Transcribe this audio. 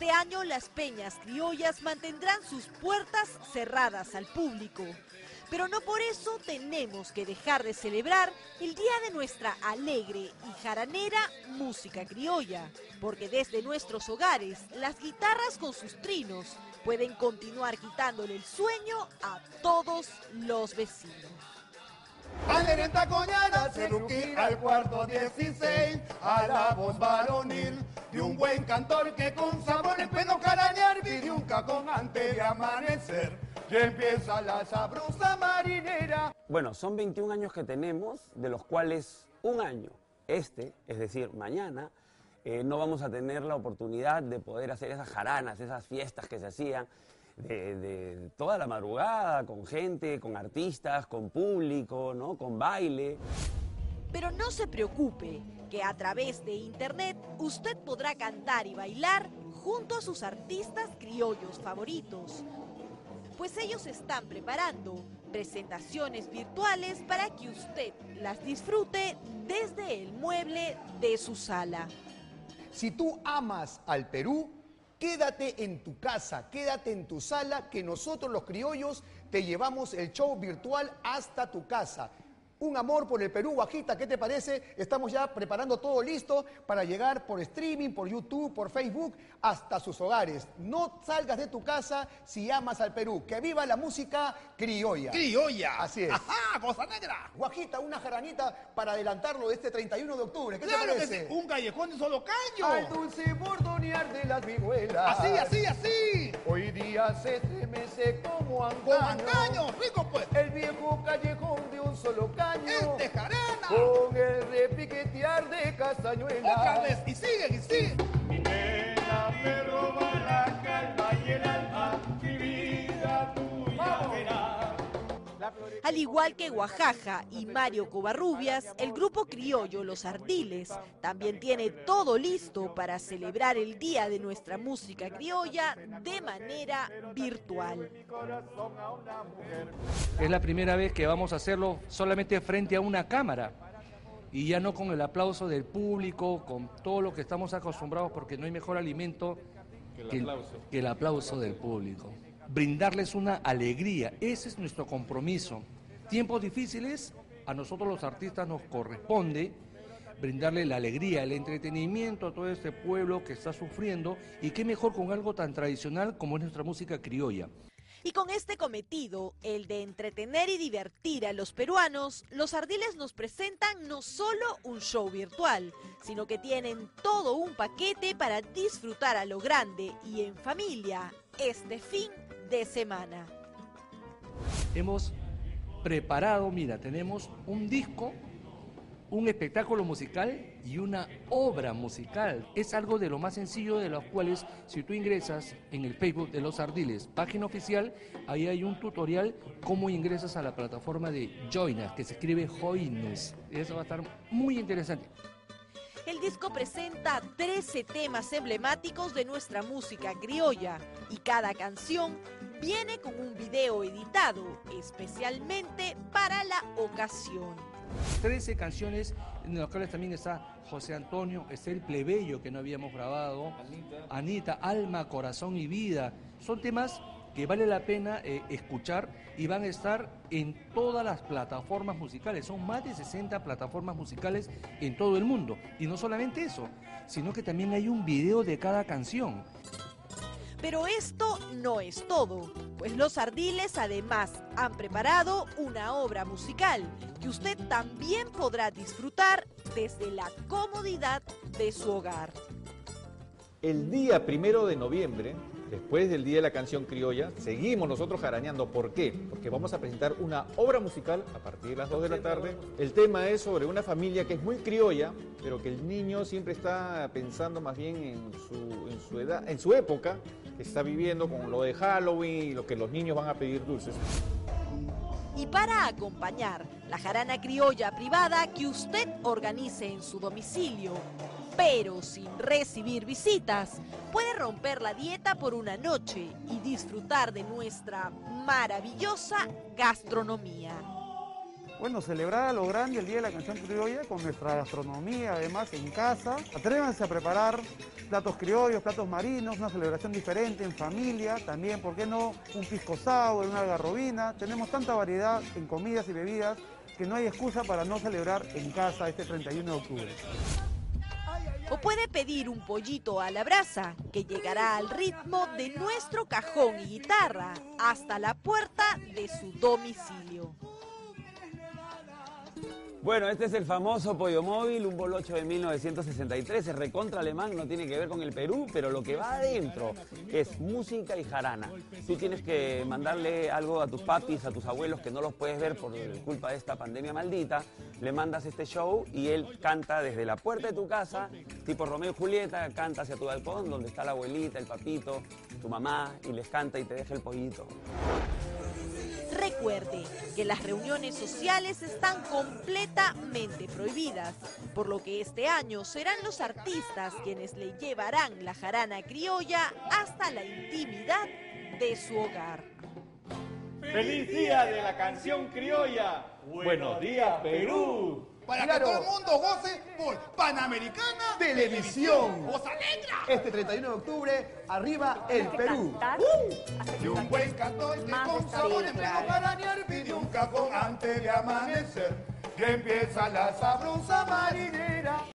Este año las peñas criollas mantendrán sus puertas cerradas al público. Pero no por eso tenemos que dejar de celebrar el día de nuestra alegre y jaranera música criolla, porque desde nuestros hogares las guitarras con sus trinos pueden continuar quitándole el sueño a todos los vecinos. Alerenta coñada, se al cuarto 16, a la voz varonil de un buen cantor que con sabor empieza carañar vidiunca con antes de amanecer. Y empieza la sabrosa marinera. Bueno, son 21 años que tenemos, de los cuales un año, es decir, mañana, no vamos a tener la oportunidad de poder hacer esas jaranas, esas fiestas que se hacían de toda la madrugada, con gente, con artistas, con público, ¿no? Con baile. Pero no se preocupe, que a través de internet usted podrá cantar y bailar junto a sus artistas criollos favoritos. Pues ellos están preparando presentaciones virtuales para que usted las disfrute desde el mueble de su sala. Si tú amas al Perú, quédate en tu casa, quédate en tu sala, que nosotros los criollos te llevamos el show virtual hasta tu casa. Un amor por el Perú, Guajita, ¿qué te parece? Estamos ya preparando todo listo para llegar por streaming, por YouTube, por Facebook, hasta sus hogares. No salgas de tu casa si amas al Perú. ¡Que viva la música criolla! ¡Criolla! Así es. ¡Ajá! ¡Cosa negra! Guajita, una jaranita para adelantarlo de este 31 de octubre. ¿Qué te parece? Un callejón de solo caño. Al dulce bordonear de las vihuelas. Así, así, así. Hoy día se estremece como antaño. Como antaño, rico pues. El viejo callejón de un solo caño. ¡Este jarana! Con el repiquetear de castañuela. Otra vez, y sigue, y sigue. Mi nena me roba la calma y el alma, mi vida tuya será. Al igual que Oaxaca y Mario Covarrubias, el grupo criollo Los Ardiles también tiene todo listo para celebrar el Día de nuestra música criolla de manera virtual. Es la primera vez que vamos a hacerlo solamente frente a una cámara y ya no con el aplauso del público, con todo lo que estamos acostumbrados, porque no hay mejor alimento que el aplauso del público. Brindarles una alegría, ese es nuestro compromiso. Tiempos difíciles, a nosotros los artistas nos corresponde brindarle la alegría, el entretenimiento a todo este pueblo que está sufriendo, y qué mejor con algo tan tradicional como es nuestra música criolla. Y con este cometido, el de entretener y divertir a los peruanos, los Ardiles nos presentan no solo un show virtual, sino que tienen todo un paquete para disfrutar a lo grande y en familia este fin de semana. Hemos preparado, mira, tenemos un disco, un espectáculo musical y una obra musical. Es algo de lo más sencillo, de los cuales, si tú ingresas en el Facebook de Los Ardiles, página oficial, ahí hay un tutorial cómo ingresas a la plataforma de Joinus, que se escribe Joinus. Eso va a estar muy interesante. El disco presenta 13 temas emblemáticos de nuestra música criolla y cada canción viene con un video editado especialmente para la ocasión. 13 canciones en las cuales también está José Antonio, está el Plebeyo que no habíamos grabado, Anita, Alma, Corazón y Vida. Son temas que vale la pena escuchar y van a estar en todas las plataformas musicales. Son más de 60 plataformas musicales en todo el mundo. Y no solamente eso, sino que también hay un video de cada canción. Pero esto no es todo, pues los Ardiles además han preparado una obra musical que usted también podrá disfrutar desde la comodidad de su hogar. El día 1 de noviembre, después del Día de la Canción Criolla, seguimos nosotros jaraneando. ¿Por qué? Porque vamos a presentar una obra musical a partir de las 2 de la tarde. El tema es sobre una familia que es muy criolla, pero que el niño siempre está pensando más bien en su edad, en su época, que está viviendo con lo de Halloween y lo que los niños van a pedir dulces. Y para acompañar la jarana criolla privada que usted organice en su domicilio, pero sin recibir visitas, puede romper la dieta por una noche y disfrutar de nuestra maravillosa gastronomía. Bueno, celebrar a lo grande el Día de la Canción Criolla con nuestra gastronomía, además, en casa. Atrévanse a preparar platos criollos, platos marinos, una celebración diferente en familia. También, ¿por qué no? Un pisco sour, una algarrobina. Tenemos tanta variedad en comidas y bebidas que no hay excusa para no celebrar en casa este 31 de octubre. O puede pedir un pollito a la brasa, que llegará al ritmo de nuestro cajón y guitarra hasta la puerta de su domicilio. Bueno, este es el famoso Pollo Móvil, un bolocho de 1963, es recontra alemán, no tiene que ver con el Perú, pero lo que va adentro es música y jarana. Tú tienes que mandarle algo a tus papis, a tus abuelos que no los puedes ver por culpa de esta pandemia maldita, le mandas este show y él canta desde la puerta de tu casa, tipo Romeo y Julieta, canta hacia tu balcón donde está la abuelita, el papito, tu mamá, y les canta y te deja el pollito. Recuerde que las reuniones sociales están completamente prohibidas, por lo que este año serán los artistas quienes le llevarán la jarana criolla hasta la intimidad de su hogar. ¡Feliz Día de la Canción Criolla! ¡Buenos días, Perú! Para Claro. que todo el mundo goce por Panamericana Televisión. ¡Os alegra! Este 31 de octubre, arriba el Perú. Y un buen cantor que Más con sabor despacio, empleo para arañar pidió un cajón antes de amanecer. Y empieza la sabrosa marinera.